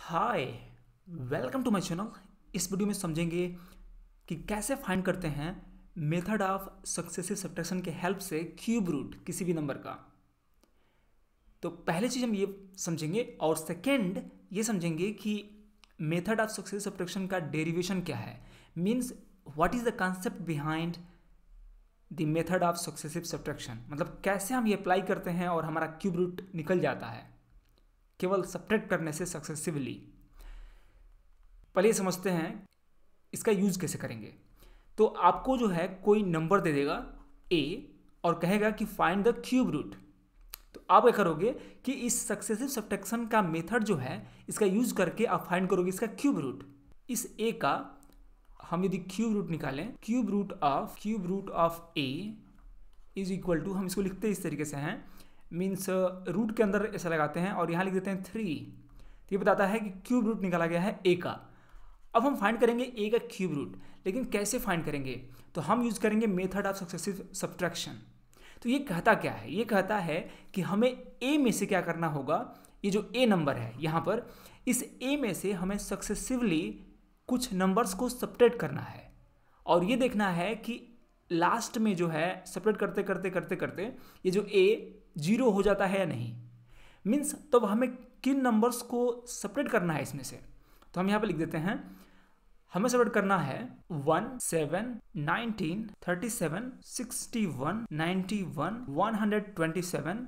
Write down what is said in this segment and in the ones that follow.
Hi, welcome to my channel. इस वीडियो में समझेंगे कि कैसे फाइंड करते हैं मेथड ऑफ सक्सेसिव सब्ट्रैक्शन के हेल्प से क्यूब रूट किसी भी नंबर का। तो पहले चीज़ हम ये समझेंगे और सेकंड ये समझेंगे कि मेथड ऑफ सक्सेसिव सब्ट्रैक्शन का डेरिवेशन क्या है, means what is the concept behind the method of successive subtraction, मतलब कैसे हम ये अप्लाई करते हैं और हमारा क्यूब रूट निकल जाता है केवल सब्ट्रैक्ट करने से सक्सेसिवली। पहले समझते हैं इसका यूज कैसे करेंगे। तो आपको जो है कोई नंबर दे देगा a और कहेगा कि फाइंड द क्यूब रूट। तो आप क्या करोगे कि इस सक्सेसिव सब्ट्रैक्शन का मेथड जो है इसका यूज करके आप फाइंड करोगे इसका क्यूब रूट। इस a का हम यदि क्यूब रूट निकालें, cube root of a is equal to, हम इसको लिखते हैं इस तरीके से हैं, मीन्स रूट के अंदर ऐसा लगाते हैं और यहाँ लिख देते हैं 3। तो ये बताता है कि क्यूब रूट निकाला गया है a का। अब हम फाइंड करेंगे a का क्यूब रूट, लेकिन कैसे फाइंड करेंगे? तो हम यूज करेंगे मेथड ऑफ सक्सेसिव सब्ट्रैक्शन। तो ये कहता क्या है? ये कहता है कि हमें a में से क्या करना होगा, ये जो a नंबर है यहाँ पर, इस a में से हमें सक्सेसिवली कुछ नंबर्स को सब्ट्रैक्ट करना है और ये देखना है कि लास्ट में जो है सब्ट्रैक्ट करते करते करते करते ये जो a 0 हो जाता है या नहीं। मीन्स तब हमें किन नंबर्स को सेपरेट करना है इसमें से। तो हम यहाँ पे लिख देते हैं, हमें सेपरेट करना है 1, 7, 19, 37, 61, 91, 127,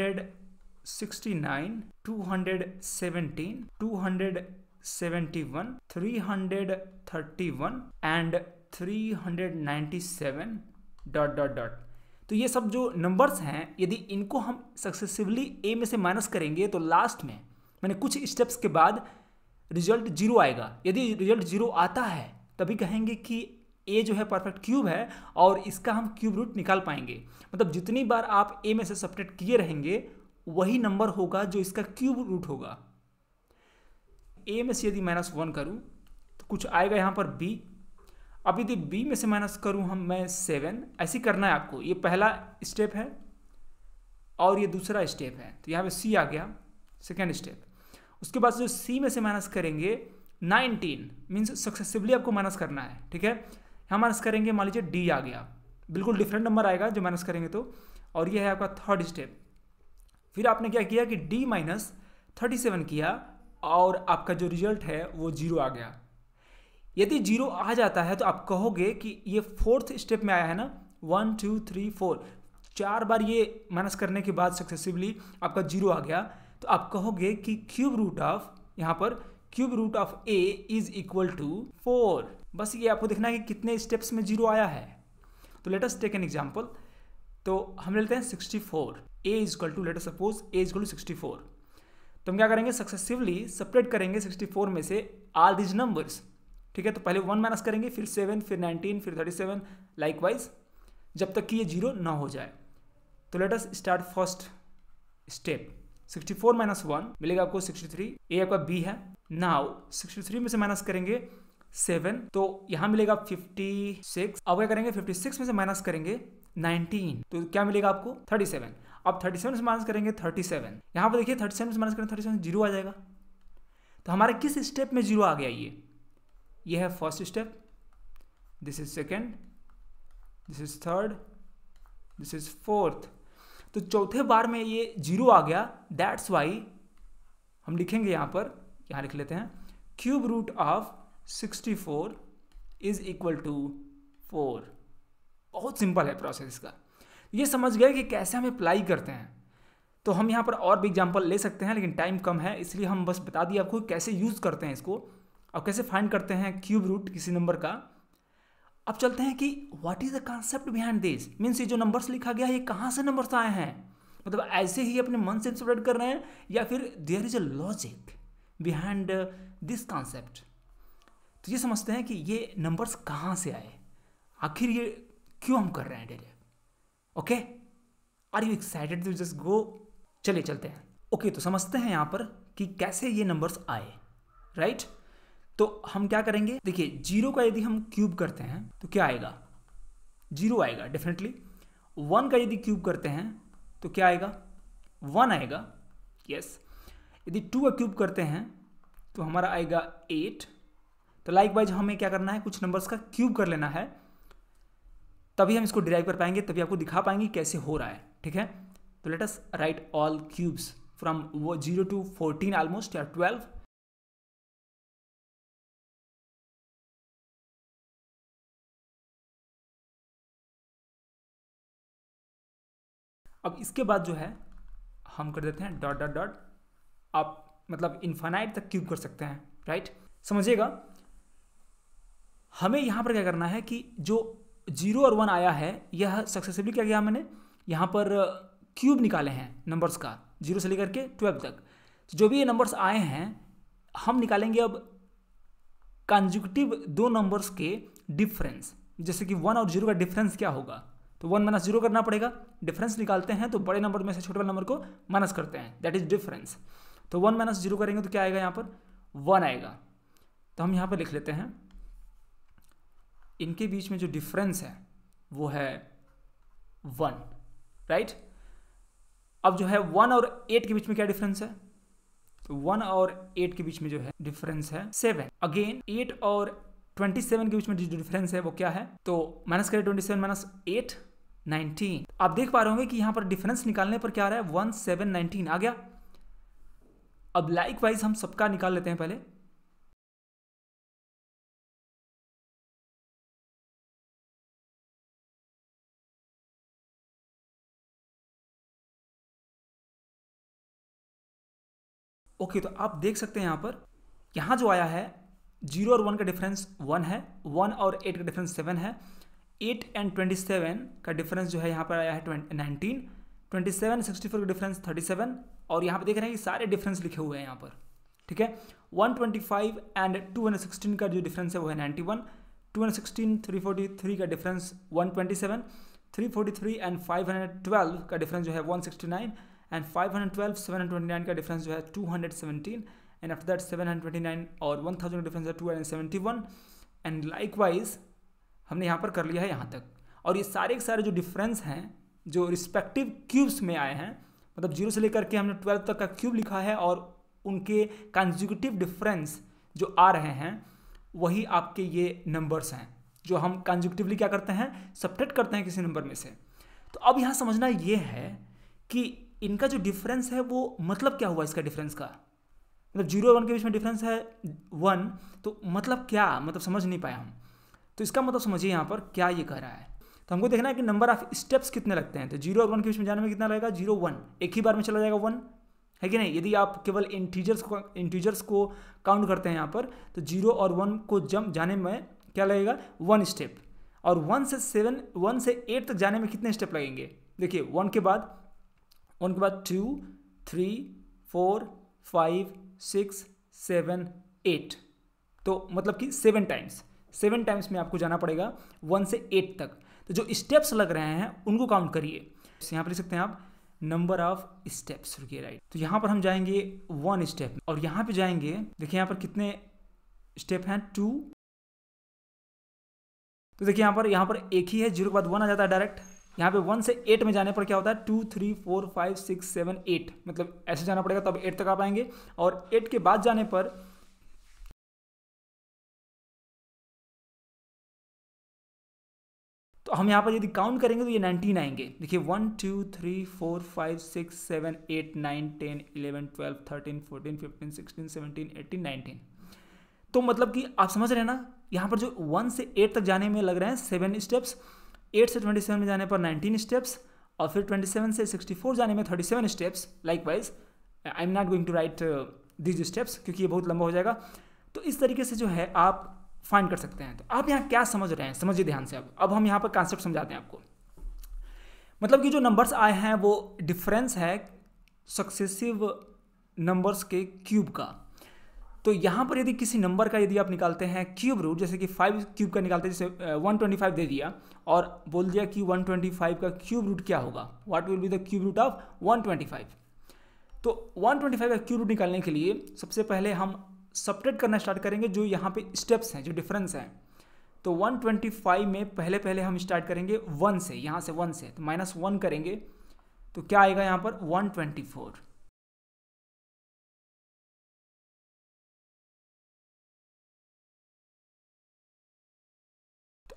169, 217, 271, 331 एंड 397 डॉट डॉट डॉट। तो ये सब जो नंबर्स हैं यदि इनको हम सक्सेसिवली a में से माइनस करेंगे तो लास्ट में मैंने कुछ स्टेप्स के बाद रिजल्ट 0 आएगा। यदि रिजल्ट 0 आता है तभी कहेंगे कि a जो है परफेक्ट क्यूब है और इसका हम क्यूब रूट निकाल पाएंगे। मतलब जितनी बार आप a में से सब्ट्रैक्ट किए रहेंगे वही नंबर होगा जो इसका क्यूब रूट होगा। a में से यदि -1 करूँ तो कुछ आएगा यहाँ पर b। अब यदि b में से माइनस करूँ मैं 7, ऐसे करना है आपको। ये पहला स्टेप है और ये दूसरा स्टेप है, तो यहाँ पे c आ गया सेकेंड स्टेप। उसके बाद जो c में से माइनस करेंगे 19, मीन्स सक्सेसिवली आपको माइनस करना है, ठीक है। यहाँ माइनस करेंगे, मान लीजिए d आ गया, बिल्कुल डिफरेंट नंबर आएगा जो माइनस करेंगे तो। और ये है आपका थर्ड स्टेप। फिर आपने क्या किया कि d माइनस 37 किया और आपका जो रिजल्ट है वो 0 आ गया। यदि 0 आ जाता है तो आप कहोगे कि ये फोर्थ स्टेप में आया है ना, 1 2 3 4, 4 बार ये माइनस करने के बाद सक्सेसिवली आपका 0 आ गया, तो आप कहोगे कि क्यूब रूट ऑफ, यहाँ पर cube root of a is equal to 4। बस ये आपको देखना है कि कितने स्टेप्स में 0 आया है। तो let us take an example. तो हम लेते हैं 64, a is equal to, let us suppose a is equal to 64। तो हम क्या करेंगे, सक्सेसिवली सेपरेट करेंगे 64 में से ऑल दीज नंबर्स, ठीक है। तो पहले 1 माइनस करेंगे, फिर 7, फिर 19, फिर 37, लाइकवाइज जब तक कि ये 0 ना हो जाए। तो let us start first step. 64 minus 1 मिलेगा आपको 63, ये आपका b है। नाउ 63 में से माइनस करेंगे 7, तो यहाँ मिलेगा 56। अब क्या करेंगे, 56 में से माइनस करेंगे 19, तो क्या मिलेगा आपको 37। अब 37 से माइनस करेंगे 37, यहाँ पर देखिए 37 से माइनस करेंगे 37, 0 आ जाएगा। तो हमारे किस स्टेप में 0 आ गया? ये है first step, this is second, this is third, this is fourth. तो चौथे बार में ये 0 आ गया। दैट्स वाई हम लिखेंगे यहाँ पर, यहाँ लिख लेते हैं, cube root of 64 is equal to 4। बहुत सिंपल है प्रोसेस इसका। ये समझ गए कि कैसे हम अप्लाई करते हैं। तो हम यहाँ पर और भी एग्जाम्पल ले सकते हैं, लेकिन टाइम कम है इसलिए हम बस बता दिए आपको कैसे यूज करते हैं इसको और कैसे फाइंड करते हैं क्यूब रूट किसी नंबर का। अब चलते हैं कि what is the concept behind this, means ये जो नंबर्स लिखा गया है ये कहाँ से नंबर्स आए हैं, मतलब ऐसे ही अपने मन से इंटरप्रेट कर रहे हैं या फिर there is a logic behind this concept. तो ये समझते हैं कि ये नंबर्स कहाँ से आए, आखिर ये क्यों हम कर रहे हैं daily. Okay, are you excited to just go? चलिए चलते हैं। ओके, तो समझते हैं यहाँ पर कि कैसे ये नंबर्स आए, राइट। तो हम क्या करेंगे, देखिए 0 का यदि हम क्यूब करते हैं तो क्या आएगा, 0 आएगा डेफिनेटली। 1 का यदि क्यूब करते हैं तो क्या आएगा, 1 आएगा, यस। यदि 2 का क्यूब करते हैं तो हमारा आएगा 8। तो लाइक वाइज हमें क्या करना है, कुछ नंबर्स का क्यूब कर लेना है, तभी हम इसको डिराइव कर पाएंगे, तभी आपको दिखा पाएंगे कैसे हो रहा है। ठीक है, तो let us write all cubes from 0 to 14 almost या 12। अब इसके बाद जो है हम कर देते हैं डॉट डॉट डॉट, आप मतलब इन्फानाइट तक क्यूब कर सकते हैं, राइट। समझिएगा, हमें यहाँ पर क्या करना है कि जो 0 और 1 आया है, यह सक्सेसिवली क्या किया मैंने, यहाँ पर क्यूब निकाले हैं नंबर्स का 0 से लेकर के 12 तक। तो जो भी ये नंबर्स आए हैं हम निकालेंगे अब कंसेक्यूटिव दो नंबर्स के डिफरेंस। जैसे कि 1 और 0 का डिफरेंस क्या होगा, तो 1 माइनस 0 करना पड़ेगा, डिफरेंस निकालते हैं तो बड़े नंबर में से छोटे वाले नंबर को माइनस करते हैं, दैट इज डिफरेंस। तो 1 माइनस 0 करेंगे तो क्या आएगा, यहाँ पर 1 आएगा। तो हम यहाँ पर लिख लेते हैं इनके बीच में जो डिफरेंस है वो है 1, राइट। अब जो है 1 और 8 के बीच में क्या डिफरेंस है, तो 1 और 8 के बीच में जो है डिफरेंस है 7। अगेन 8 और 27 के बीच में जो डिफरेंस है वो क्या है, तो माइनस करें 27 माइनस 8 19। आप देख पा रहे होंगे कि यहाँ पर डिफरेंस निकालने पर क्या आ रहा है 1 7 19 आ गया। अब लाइक वाइज हम सबका निकाल लेते हैं पहले। ओके, तो आप देख सकते हैं यहाँ जो आया है 0 और 1 का डिफरेंस 1 है, 1 और 8 का डिफरेंस 7 है, 8 एंड 27 का डिफरेंस जो है यहाँ पर आया है 19, 27 64 का डिफरेंस 37, और यहाँ पर देख रहे हैं कि सारे डिफरेंस लिखे हुए हैं यहाँ पर। ठीक है, 125 एंड 216 का जो डिफरेंस है वो है 91, 216 343 का डिफरेंस 127, 343 एंड 512 का डिफरेंस जो है 169, एंड 512 729 का डिफरेंस जो है 217, एंड आफ्टर दैट 729 और 1000 का डिफरेंस है 271। एंड लाइक वाइज हमने यहाँ पर कर लिया है यहाँ तक। और ये सारे के सारे जो डिफरेंस हैं जो रिस्पेक्टिव क्यूब्स में आए हैं, मतलब 0 से लेकर के हमने 12 तक का क्यूब लिखा है, और उनके कंसेक्यूटिव डिफरेंस जो आ रहे हैं वही आपके ये नंबर्स हैं जो हम कंसेक्यूटिवली क्या करते हैं, सबट्रैक्ट करते हैं किसी नंबर में से। तो अब यहाँ समझना ये है कि इनका जो डिफरेंस है वो मतलब क्या हुआ इसका डिफरेंस का, मतलब 0 और 1 के बीच में डिफरेंस है 1, तो मतलब क्या, मतलब समझ नहीं पाया हम। तो इसका मतलब समझिए यहाँ पर क्या ये कह रहा है। तो हमको देखना है कि नंबर ऑफ स्टेप्स कितने लगते हैं। तो 0 और 1 के बीच में जाने में कितना लगेगा, 0 1, एक ही बार में चला जाएगा 1, है कि नहीं। यदि आप केवल इंटीजर्स को काउंट करते हैं यहाँ पर, तो 0 और 1 को जंप जाने में क्या लगेगा, 1 स्टेप। और 1 से 8 तक जाने में कितने स्टेप लगेंगे, देखिए 1 के बाद 2 3 4 5 6 7 8, तो मतलब कि 7 टाइम्स में आपको जाना पड़ेगा 1 से 8 तक। तो जो स्टेप्स लग रहे हैं उनको काउंट करिए। यहाँ पर लिख सकते हैं आप नंबर ऑफ स्टेप्स, रुकिए, राइट। तो यहाँ पर हम जाएंगे 1 स्टेप, और यहाँ पे जाएंगे, देखिए यहाँ पर कितने स्टेप हैं, 2। तो देखिए यहाँ पर एक ही है, 0 के बाद 1 आ जाता है डायरेक्ट। यहाँ पे 1 से 8 में जाने पर क्या होता है, 2 3 4 5 6 7 8, मतलब ऐसे जाना पड़ेगा तब 8 तक आ पाएंगे। और 8 के बाद जाने पर तो हम यहाँ पर यदि काउंट करेंगे तो ये 19 आएंगे। देखिए 1 2 3 4 5 6 7 8 9 10 11 12 13 14 15 16 17 18 19। तो मतलब कि आप समझ रहे हैं ना, यहाँ पर जो 1 से 8 तक जाने में लग रहे हैं 7 स्टेप्स, 8 से 27 में जाने पर 19 स्टेप्स, और फिर 27 से 64 जाने में 37 steps. Likewise I am not going to write this steps क्योंकि ये बहुत लंबा हो जाएगा। तो इस तरीके से जो है आप फाइंड कर सकते हैं। तो आप यहाँ क्या समझ रहे हैं, समझिए ध्यान से। अब हम यहाँ पर कॉन्सेप्ट समझाते हैं आपको। मतलब कि जो नंबर्स आए हैं वो डिफरेंस है सक्सेसिव नंबर्स के क्यूब का। तो यहाँ पर यदि किसी नंबर का यदि आप निकालते हैं क्यूब रूट, जैसे कि 5 क्यूब का निकालते हैं, जैसे 125 दे दिया और बोल दिया कि 125 का क्यूब रूट क्या होगा, what will be the cube root of 125। तो 125 का क्यूब रूट निकालने के लिए सबसे पहले हम सबट्रैक्ट करना स्टार्ट करेंगे जो यहाँ पे स्टेप्स हैं, जो डिफरेंस हैं। तो 125 में पहले हम स्टार्ट करेंगे 1 से, यहाँ से 1 से, तो -1 करेंगे तो क्या आएगा यहाँ पर 124।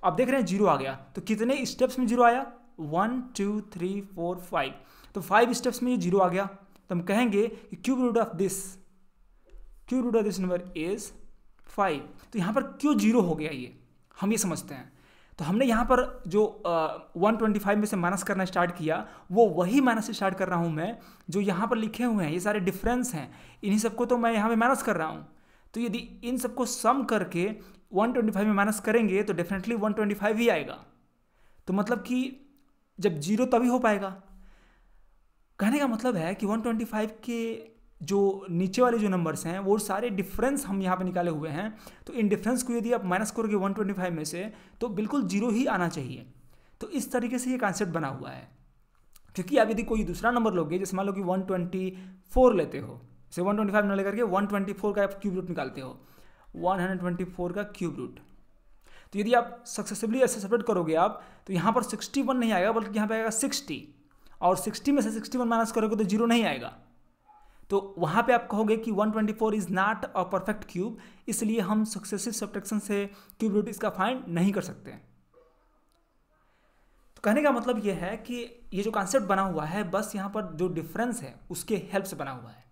आप देख रहे हैं 0 आ गया, तो कितने स्टेप्स में 0 आया? 1 2 3 4 5, तो 5 स्टेप्स में ये 0 आ गया। तो हम कहेंगे कि cube root of this number is 5। तो यहाँ पर क्यों 0 हो गया ये हम ये समझते हैं। तो हमने यहाँ पर जो 125 में से माइनस करना स्टार्ट किया, वो वही माइनस स्टार्ट कर रहा हूँ मैं जो यहाँ पर लिखे हुए हैं, ये सारे डिफरेंस हैं, इन्हीं सबको तो मैं यहाँ पे माइनस कर रहा हूँ। तो यदि इन सबको सम करके 125 में माइनस करेंगे तो डेफिनेटली 125 ही आएगा। तो मतलब कि जब 0 तभी हो पाएगा। कहने का मतलब है कि 125 के जो नीचे वाले जो नंबर्स हैं वो सारे डिफरेंस हम यहाँ पे निकाले हुए हैं। तो इन डिफरेंस को यदि आप माइनस करोगे 125 में से तो बिल्कुल 0 ही आना चाहिए। तो इस तरीके से ये कॉन्सेप्ट बना हुआ है। क्योंकि आप यदि कोई दूसरा नंबर लोगे, जैसे मान लो कि 124 लेते हो, जैसे 125 न लेकर के 124 का क्यूब रूट निकालते हो, 124 का क्यूब रूट, तो यदि आप सक्सेसिवली ऐसे सेपरेट करोगे आप, तो यहाँ पर 61 नहीं आएगा बल्कि यहाँ पे आएगा 60, और 60 में से 61 माइनस करोगे तो 0 नहीं आएगा। तो वहाँ पे आप कहोगे कि 124 is not a perfect cube, इसलिए हम सक्सेसिव सब्ट्रैक्शन से क्यूब रूट इसका फाइंड नहीं कर सकते। तो कहने का मतलब ये है कि ये जो कॉन्सेप्ट बना हुआ है बस यहाँ पर जो डिफरेंस है उसके हेल्प से बना हुआ है।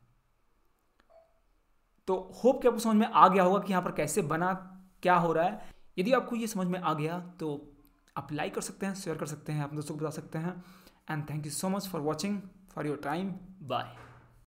तो होप कि आपको समझ में आ गया होगा कि यहाँ पर कैसे बना, क्या हो रहा है। यदि आपको ये समझ में आ गया तो आप लाइक कर सकते हैं, शेयर कर सकते हैं, अपने दोस्तों को बता सकते हैं। And thank you so much for watching, for your time. Bye.